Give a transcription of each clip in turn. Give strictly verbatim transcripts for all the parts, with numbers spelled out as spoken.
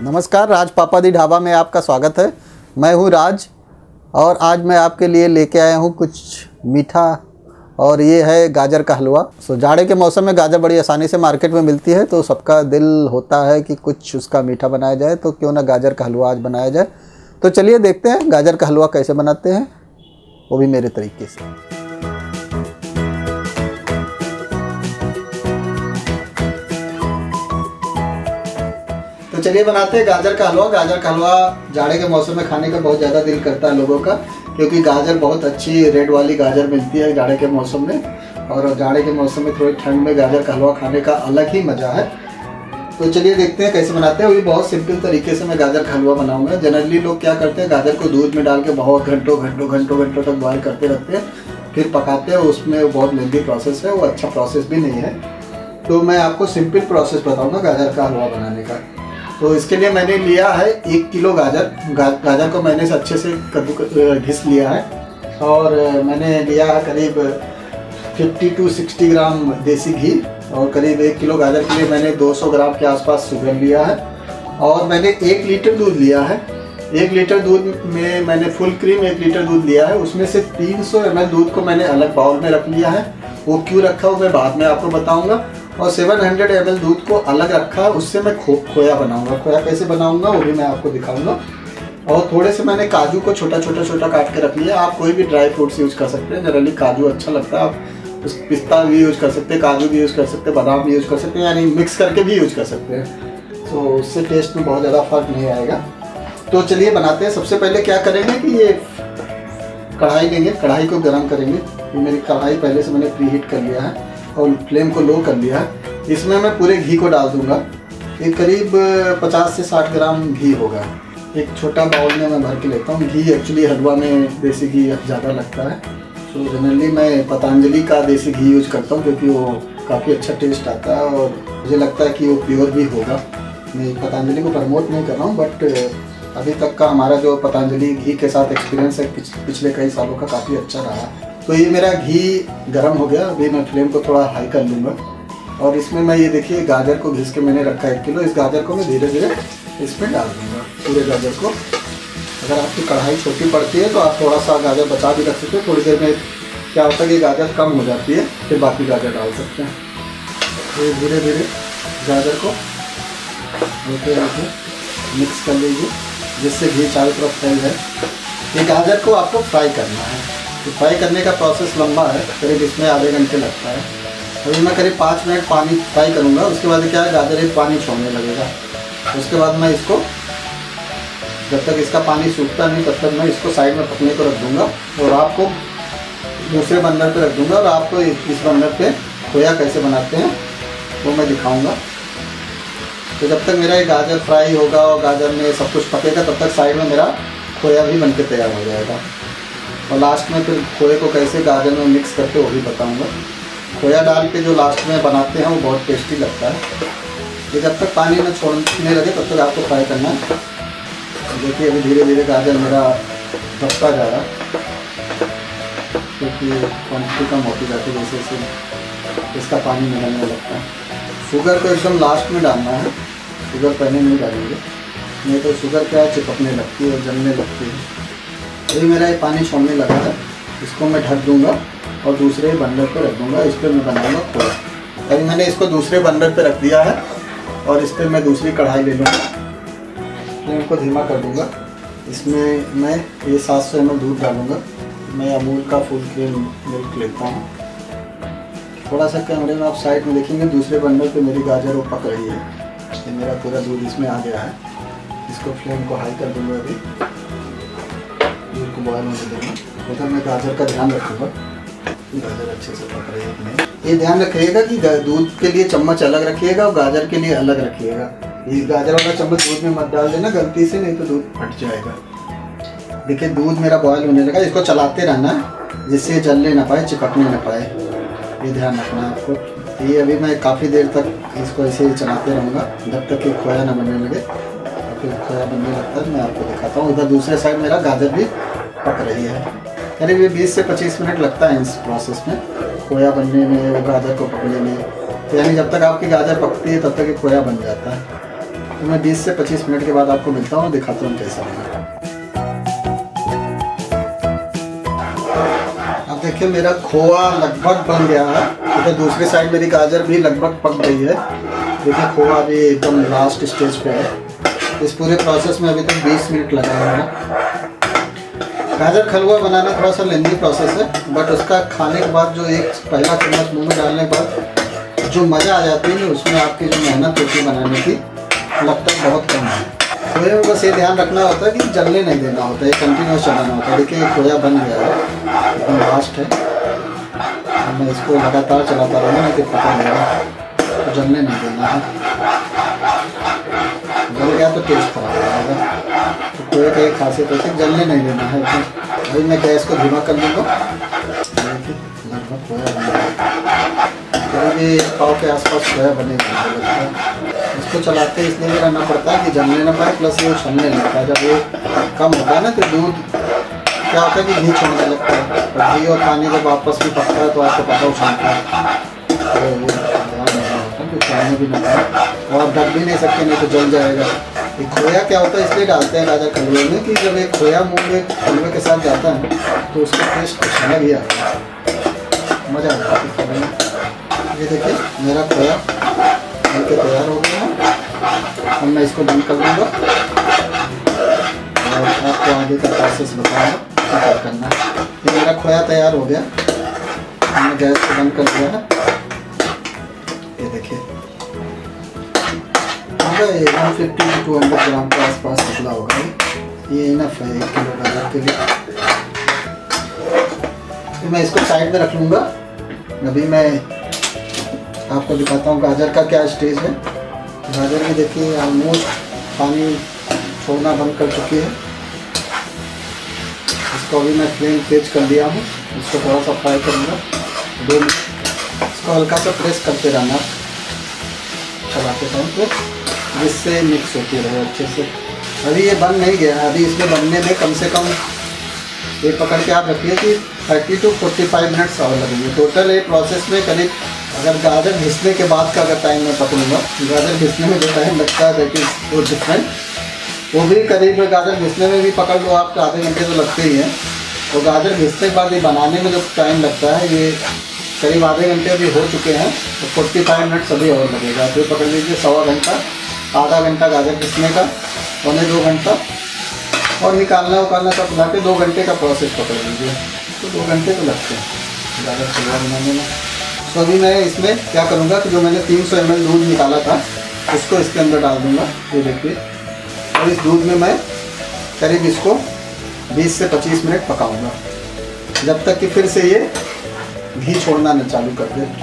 नमस्कार, राज पापादी ढाबा में आपका स्वागत है। मैं हूं राज और आज मैं आपके लिए लेके आया हूं कुछ मीठा, और ये है गाजर का हलवा। सो जाड़े के मौसम में गाजर बड़ी आसानी से मार्केट में मिलती है, तो सबका दिल होता है कि कुछ उसका मीठा बनाया जाए, तो क्यों ना गाजर का हलवा आज बनाया जाए। तो चलिए देखते हैं गाजर का हलवा कैसे बनाते हैं, वो भी मेरे तरीके से। तो चलिए बनाते हैं गाजर का हलवा। गाजर का हलवा जाड़े के मौसम में खाने का बहुत ज़्यादा दिल करता है लोगों का, क्योंकि गाजर बहुत अच्छी रेड वाली गाजर मिलती है जाड़े के मौसम में, और जाड़े के मौसम में थोड़ी ठंड में गाजर का हलवा खाने का अलग ही मज़ा है। तो चलिए देखते हैं कैसे बनाते हैं। वो भी बहुत सिंपल तरीके से मैं गाजर का हलवा बनाऊंगा। जनरली लोग क्या करते हैं, गाजर को दूध में डाल के बहुत घंटों घंटों घंटों घंटों तक बॉयल करते रहते हैं, फिर पकाते हैं। उसमें बहुत लेंथी प्रोसेस है, वो अच्छा प्रोसेस भी नहीं है। तो मैं आपको सिंपल प्रोसेस बताऊँगा गाजर का हलवा बनाने का। तो इसके लिए मैंने लिया है एक किलो गाजर। गा, गाजर को मैंने से अच्छे से कद्दू घिस लिया है, और मैंने लिया है करीब पचास टू साठ ग्राम देसी घी, और करीब एक किलो गाजर के लिए मैंने दो सौ ग्राम के आसपास शुगर लिया है, और मैंने एक लीटर दूध लिया है। एक लीटर दूध में मैंने फुल क्रीम एक लीटर दूध लिया है, उसमें से तीन सौ एम एल दूध को मैंने अलग बाउल में रख लिया है। वो क्यों रखा वो मैं बाद में आपको बताऊँगा। और सात सौ एम एल दूध को अलग रखा है, उससे मैं खो खोया बनाऊंगा। खोया कैसे बनाऊंगा वो भी मैं आपको दिखाऊंगा। और थोड़े से मैंने काजू को छोटा छोटा छोटा काट के रख लिया। आप कोई भी ड्राई फ्रूट्स यूज़ कर सकते हैं, जनरली काजू अच्छा लगता है। आप उस पिस्ता भी यूज़ कर सकते हैं, काजू भी यूज़ कर सकते हैं, बादाम भी यूज़ कर सकते हैं, यानी मिक्स करके भी यूज़ कर सकते हैं। तो उससे टेस्ट में बहुत ज़्यादा फर्क नहीं आएगा। तो चलिए बनाते हैं। सबसे पहले क्या करेंगे कि ये कढ़ाई लेंगे, कढ़ाई को गर्म करेंगे। ये मेरी कढ़ाई पहले से मैंने प्री हीट कर लिया है और फ्लेम को लो कर लिया है। इसमें मैं पूरे घी को डाल दूंगा। ये करीब पचास से साठ ग्राम घी होगा। एक छोटा बाउल में मैं भर के लेता हूँ। घी एक्चुअली हलवा में देसी घी ज़्यादा लगता है, तो जनरली मैं पतंजलि का देसी घी यूज करता हूँ, क्योंकि वो काफ़ी अच्छा टेस्ट आता है और मुझे लगता है कि वो प्योर भी होगा। मैं पतंजलि को प्रमोट नहीं कर रहा हूँ, बट अभी तक का हमारा जो पतंजलि घी के साथ एक्सपीरियंस है पिछले कई सालों का, काफ़ी अच्छा रहा। तो ये मेरा घी गर्म हो गया। अभी मैं फ्लेम को थोड़ा हाई कर लूँगा, और इसमें मैं ये देखिए गाजर को घिस के मैंने रखा है एक किलो। इस गाजर को मैं धीरे धीरे इसमें डाल दूँगा, पूरे गाजर को। अगर आपकी कढ़ाई छोटी पड़ती है तो आप थोड़ा सा गाजर बचा भी रख सकते हैं। थोड़ी देर में क्या होता है कि गाजर कम हो जाती है, फिर बाकी गाजर डाल सकते हैं। तो धीरे धीरे गाजर को हल्के हल्के मिक्स कर लीजिए, जिससे घी चारों तरफ फैल जाए। ये गाजर को आपको फ्राई करना है। तो फ्राई करने का प्रोसेस लंबा है, करीब इसमें आधे घंटे लगता है। अभी मैं करीब पाँच मिनट पानी फ्राई करूँगा। उसके बाद क्या है, गाजर एक पानी छोड़ने लगेगा। उसके बाद मैं इसको, जब तक इसका पानी सूखता नहीं तब तक मैं इसको साइड में पकने को रख दूँगा, और आपको दूसरे बर्नर पे रख दूँगा, और आपको इस बर्नर पे खोया कैसे बनाते हैं वो मैं दिखाऊँगा। तो जब तक मेरा ये गाजर फ्राई होगा और गाजर में सब कुछ पकेगा, तब तक साइड में मेरा खोया भी बनके तैयार हो जाएगा। और लास्ट में फिर खोए को कैसे गाजर में मिक्स करके वो भी बताऊँगा। खोया डाल के जो लास्ट में बनाते हैं वो बहुत टेस्टी लगता है। ये जब तक पानी में छोड़ने लगे तब तक आपको फ्राई करना है। देखिए अभी धीरे धीरे गाजर मेरा पकता जा रहा है, क्योंकि क्वान्टिटी कम होती जाती है, जैसे जैसे इसका पानी निकलने लगता है। शुगर को एकदम लास्ट में डालना है, शुगर पहले नहीं डालेंगे, नहीं तो शुगर क्या है, चिपकने लगती है, जलने लगती है। अभी मेरा ये पानी छोड़ने लगा है, इसको मैं ढक दूँगा और दूसरे बर्नर पे रख दूँगा। इस पर मैं बनाऊँगा खोया। अभी मैंने इसको दूसरे बर्नर पे रख दिया है, और इस पर मैं दूसरी कढ़ाई ले लूँगा। फ्लेम को धीमा कर दूँगा। इसमें मैं ये सात सौ एम एल दूध डालूँगा। मैं अमूल का फुल क्रीम मिल्क लेता हूँ। थोड़ा सा कैमरे में आप साइड में देखेंगे, दूसरे बर्नर पे मेरी गाजर वो पक रही है। ये मेरा पूरा दूध इसमें आ गया है। इसको फ्लेम को हाई कर दूँगा। अभी दूध को बॉयल होने देंगे। उधर मैं गाजर का ध्यान रखूँगा, गाजर अच्छे से पक रही है कि नहीं। ये ध्यान रखिएगा कि दूध के लिए चम्मच अलग रखिएगा और गाजर के लिए अलग रखिएगा। ये गाजर वाला चम्मच दूध में मत डाल देना गलती से, नहीं तो दूध फट जाएगा। देखिए दूध मेरा बॉयल होने लगा। इसको चलाते रहना है, जिससे जलने ना पाए, चिपकने ना पाए, ये ध्यान रखना है आपको। ये अभी मैं काफ़ी देर तक इसको ऐसे ही चलाते रहूँगा, जब तक कि खोया ना बनने लगे। और फिर खोया बनने लगता है मैं आपको दिखाता हूँ। उधर दूसरे साइड मेरा गाजर भी पक रही है। करीब ये बीस से पच्चीस मिनट लगता है इस प्रोसेस में, खोया बनने में, वो गाजर को पकने में। तो यानी जब तक आपकी गाजर पकती है तब तक ये खोया बन जाता है। तो मैं बीस से पच्चीस मिनट के बाद आपको मिलता हूँ, दिखाता हूँ कैसा बना। अब देखिए मेरा खोआ लगभग बन गया है। इधर दूसरी साइड मेरी गाजर भी लगभग पक गई है। देखिए खोआ भी एकदम लास्ट स्टेज पे है। इस पूरे प्रोसेस में अभी तक बीस मिनट लगा है। गाजर का हलवा बनाना थोड़ा सा लेंदी प्रोसेस है, बट उसका खाने के बाद जो एक पहला चम्मच मुंह में डालने के बाद जो मज़ा आ जाती है उसमें आपकी जो मेहनत होती है बनाने की लगता है बहुत कम है। खोए में बस ये ध्यान रखना होता है कि जलने नहीं देना होता है, कंटिन्यूस चलाना होता है। देखिए खोया बन गया है, एकदम लास्ट है। मैं इसको लगातार चलाता रहूँगा, नहीं तो पता लगेगा, तो जलने नहीं देना है। जल गया तो टेस्ट खराब हो जाएगा। तो खोए का एक खासियत होती है जलने नहीं देना है। अभी मैं गैस को धीमा कर लूँगा। लगभग खोया बन गया, करीब पाव के आसपास खोया बनेगा लगता है। इसको चलाते इसलिए भी रहना पड़ता है कि जमने ना पाए, प्लस ये उछलने लगता है। जब ये कम होता है ना तो दूध क्या होता है कि घी छोड़ने लगता है, और घी और पानी जब आपस में पकता है तो आपको पता उछलता है। तो ये ध्यान रखना होता है कि उछलने भी ना पाए, और आप ढक भी नहीं सकते, नहीं तो जल जाएगा। ये खोया क्या होता है इसलिए डालते हैं गाजर हलवे में कि जब एक खोया मुँह में हलवे के साथ जाता है तो उसका टेस्ट कुछ अलग ही आता है, मज़ा आता है खाने में। ये देखिए मेरा खोया बनके तैयार हो गया है। अब मैं इसको बंद कर दूँगा और आपको आगे का प्रोसेस बताऊँगा क्या करना है। ये मेरा खोया तैयार हो गया, मैंने गैस को बंद कर दिया है। ये देखिए होगा ये one fifty two two hundred gram के आसपास निकला होगा। ये इनफ है एक किलो गाजर के लिए। तो मैं इसको साइड में रख लूँगा। अभी मैं आपको दिखाता हूँ गाजर का क्या स्टेज है। गाजर भी देखिए ऑलमोस्ट पानी छोड़ना बंद कर चुकी है। इसको अभी मैं फ्लेम तेज कर दिया हूँ, इसको थोड़ा सा फ्राई करूँगा दो मिनट। इसको हल्का सा प्रेस करते रहना चलाते टाइम पे, जिससे मिक्स होती रहे अच्छे से। अभी ये बन नहीं गया, अभी इसमें बनने में कम से कम ये पकड़ के आप रखिए कि thirty to forty five minutes और लगेंगे टोटल। ये प्रोसेस में करीब अगर गाजर घिसने के बाद का अगर टाइम मैं पकड़ूंगा, गाजर घिसने में जो टाइम लगता है दैट इज़ वो डिफरेंट, वो भी करीब गाजर घिसने में भी पकड़ लो आप आधे घंटे तो लगते ही हैं। और गाजर घिसने के बाद ये बनाने में जो टाइम लगता है ये करीब आधे घंटे अभी हो चुके हैं, तो फोर्टी फाइव मिनट्स अभी और लगेगा। तो पकड़ लीजिए सवा घंटा, आधा घंटा गाजर घिसने का, पौने दो घंटा, और निकालना उकालना सब मिला के दो घंटे का प्रोसेस पकड़ लीजिए। तो दो घंटे तो लगते हैं गाजर हलवा बनाने में। तो अभी मैं इसमें क्या करूँगा कि जो मैंने तीन सौ एम एल दूध निकाला था उसको इसके अंदर डाल दूँगा। ये देखिए, और इस दूध में मैं करीब इसको बीस से पच्चीस मिनट पकाऊँगा, जब तक कि फिर से ये घी छोड़ना न चालू कर दे।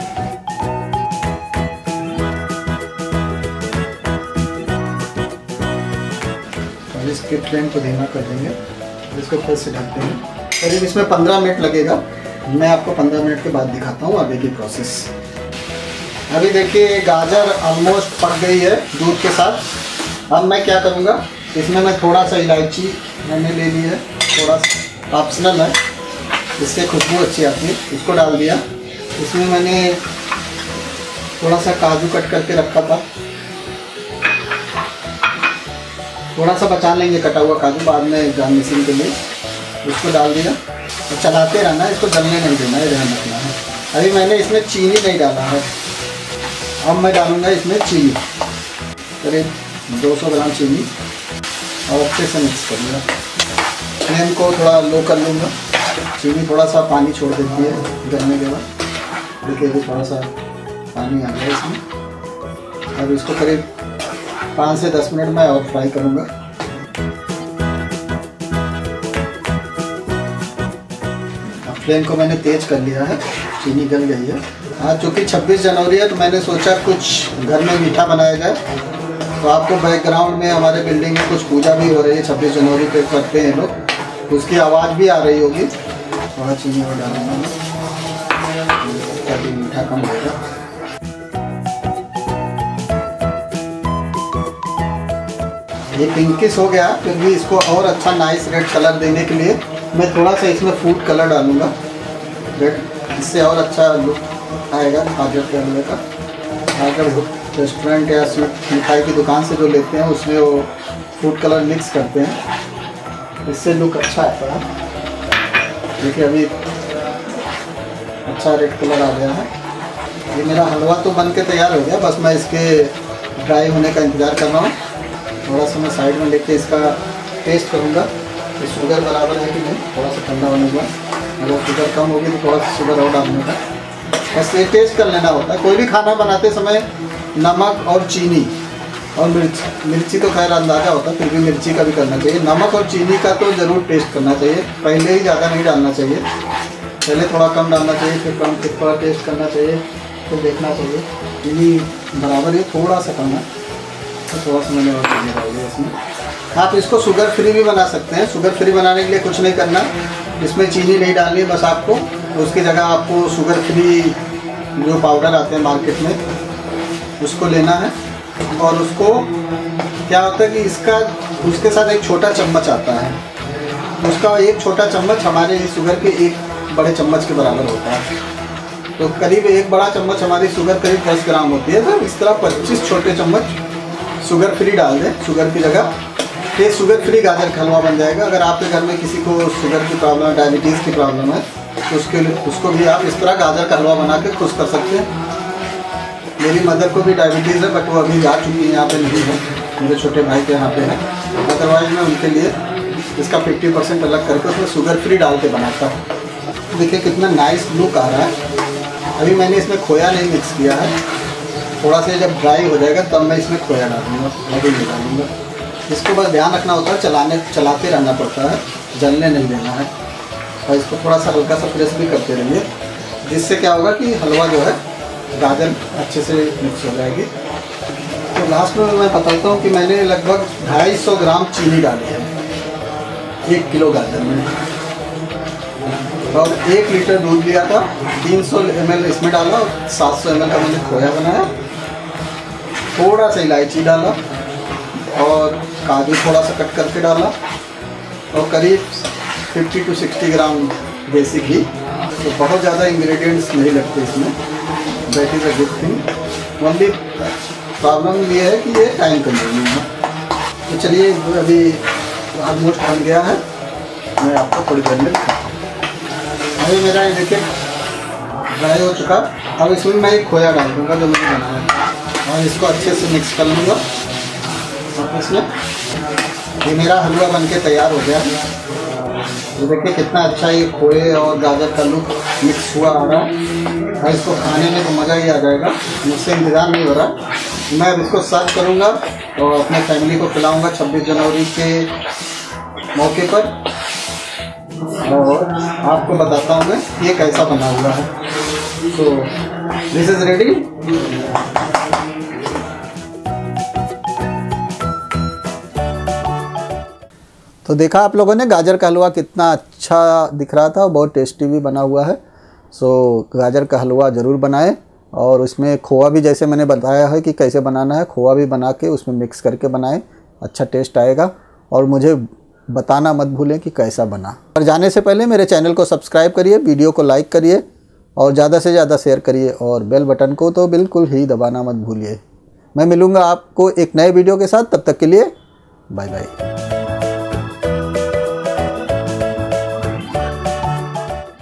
तो इसके फ्लेम को धीमा कर देंगे, इसको फिर से ढक देंगे। करीब इसमें पंद्रह मिनट लगेगा। मैं आपको पंद्रह मिनट के बाद दिखाता हूँ आगे की प्रोसेस। अभी देखिए गाजर ऑलमोस्ट पक गई है दूध के साथ। अब मैं क्या करूँगा, इसमें मैं थोड़ा सा इलायची मैंने ले ली है, थोड़ा सा ऑप्शनल है, इससे खुशबू अच्छी आती है, इसको डाल दिया। इसमें मैंने थोड़ा सा काजू कट करके रखा था, थोड़ा सा बचा लेंगे कटा हुआ काजू बाद में गार्निशिंग के लिए, उसको डाल दिया। और चलाते रहना, इसको जलने नहीं देना है, ध्यान रखना है। अभी मैंने इसमें चीनी नहीं डाला है, अब मैं डालूँगा इसमें चीनी, करीब दो सौ ग्राम चीनी, और अच्छे से मिक्स करूँगा। फ्लेम को थोड़ा लो कर लूँगा। चीनी थोड़ा सा पानी छोड़ देती है गलने के बाद। देखिए अभी थोड़ा सा पानी आ गया इसमें। अब इसको करीब पाँच से दस मिनट में और फ्राई करूँगा। अब फ्लेम को मैंने तेज कर लिया है, चीनी गल गई है। आज चूँकि छब्बीस जनवरी है तो मैंने सोचा कुछ घर में मीठा बनाया जाए। तो आपको बैकग्राउंड में हमारे बिल्डिंग में कुछ पूजा भी हो रही है, छब्बीस जनवरी पे करते हैं लोग, उसकी आवाज़ भी आ रही होगी। थोड़ा चीनी और डालूंगा, ताकि मीठा कम होगा। ये पिंकिश हो गया, फिर भी इसको और अच्छा नाइस रेड कलर देने के लिए मैं थोड़ा सा इसमें फूड कलर डालूंगा रेड, इससे और अच्छा लुक आएगा गाजर के हलवे का। अगर रेस्टोरेंट या स्वीट मिठाई की दुकान से जो लेते हैं उसमें वो फूड कलर मिक्स करते हैं, इससे लुक अच्छा आता है। देखिए अभी अच्छा रेड कलर आ गया है। ये मेरा हलवा तो बन के तैयार हो गया, बस मैं इसके ड्राई होने का इंतज़ार कर रहा हूँ। थोड़ा सा मैं साइड में लेके इसका टेस्ट करूँगा कि शुगर बराबर है कि नहीं। थोड़ा सा ठंडा होने के बाद अगर शुगर कम होगी तो थोड़ा सा शुगर और डालने का, बस ये टेस्ट कर लेना होता है। कोई भी खाना बनाते समय नमक और चीनी और मिर्च मिर्ची तो खैर अंदाज़ा होता है, फिर भी मिर्ची का भी करना चाहिए। नमक और चीनी का तो ज़रूर टेस्ट करना चाहिए, पहले ही ज़्यादा नहीं डालना चाहिए। पहले थोड़ा कम डालना चाहिए, फिर कम, फिर थोड़ा टेस्ट करना चाहिए, फिर देखना चाहिए चीनी बराबर है, थोड़ा सा कम है तो थोड़ा सा मैंने और चीनी डाल दिया इसमें। आप इसको शुगर फ्री भी बना सकते हैं। शुगर फ्री बनाने के लिए कुछ नहीं करना, इसमें चीनी नहीं डालनी, बस आपको उसकी जगह आपको शुगर फ्री जो पाउडर आते हैं मार्केट में उसको लेना है। और उसको क्या होता है कि इसका उसके साथ एक छोटा चम्मच आता है, उसका एक छोटा चम्मच हमारे शुगर के एक बड़े चम्मच के बराबर होता है। तो करीब एक बड़ा चम्मच हमारी शुगर करीब दस ग्राम होती है, तो इस तरह पच्चीस छोटे चम्मच शुगर फ्री डाल दें शुगर की जगह। ये शुगर फ्री गाजर का हलवा बन जाएगा। अगर आपके घर में किसी को शुगर की प्रॉब्लम है, डायबिटीज़ की प्रॉब्लम है, तो उसके लिए उसको भी आप इस तरह गाजर का हलवा बना के खुश कर सकते हैं। मेरी मदर को भी डायबिटीज़ है, बट वो अभी जा चुकी है, यहाँ पे नहीं है, मेरे छोटे भाई के यहाँ पे है। अदरवाइज मैं उनके लिए इसका पचास परसेंट अलग करके उसमें शुगर फ्री डाल के बनाता हूँ। देखिए कितना नाइस लुक आ रहा है। अभी मैंने इसमें खोया नहीं मिक्स किया है, थोड़ा सा जब ड्राई हो जाएगा तब मैं इसमें खोया डालूँगा, अभी नहीं डालूँगा। इसको बस ध्यान रखना होता है, चलाने चलाते रहना पड़ता है, जलने नहीं देना है। और इसको थोड़ा सा हल्का सा प्रेस भी करते रहिए, जिससे क्या होगा कि हलवा जो है गाजर अच्छे से मिक्स हो जाएगी। तो लास्ट में मैं बताता हूँ कि मैंने लगभग ढाई सौ ग्राम चीनी डाली है एक किलो गाजर में, और एक लीटर दूध लिया था, तीन सौ एम एल इसमें डाला और सात सौ एम एल का मैंने खोया बनाया। थोड़ा सा इलायची डाला और काजू थोड़ा सा कट करके डाला, और करीब पचास टू साठ ग्राम देसी घी। तो बहुत ज़्यादा इंग्रेडिएंट्स नहीं लगते इसमें, that is a good thing. Only problem ये है कि ये टाइम कंज्यूमिंग है। तो चलिए अभी ऑलमोस्ट बन गया है, मैं आपको थोड़ी देर में अभी मेरा ये देखिए ड्राई हो चुका। अब इसमें मैं एक खोया डाल दूँगा जो मैंने बनाया है, और इसको अच्छे से मिक्स कर लूँगा। और इसमें ये मेरा हलवा बनके तैयार हो गया है। तो देखिए कितना अच्छा ये खोए और गाजर का लुक मिक्स हुआ आ रहा है, और इसको खाने में तो मज़ा ही आ जाएगा। मुझसे इंतज़ार नहीं हो रहा। मैं अब इसको सर्व करूँगा और अपने फैमिली को खिलाऊँगा छब्बीस जनवरी के मौके पर, और आपको बताता हूँ मैं ये कैसा बना हुआ है। तो दिस इज़ रेडी। तो देखा आप लोगों ने गाजर का हलवा कितना अच्छा दिख रहा था, बहुत टेस्टी भी बना हुआ है। सो गाजर का हलवा ज़रूर बनाएं, और उसमें खोआ भी जैसे मैंने बताया है कि कैसे बनाना है, खोआ भी बना के उसमें मिक्स करके बनाएं, अच्छा टेस्ट आएगा। और मुझे बताना मत भूलें कि कैसा बना। और जाने से पहले मेरे चैनल को सब्सक्राइब करिए, वीडियो को लाइक करिए और ज़्यादा से ज़्यादा शेयर करिए, और बेल बटन को तो बिल्कुल ही दबाना मत भूलिए। मैं मिलूँगा आपको एक नए वीडियो के साथ, तब तक के लिए बाय बाय।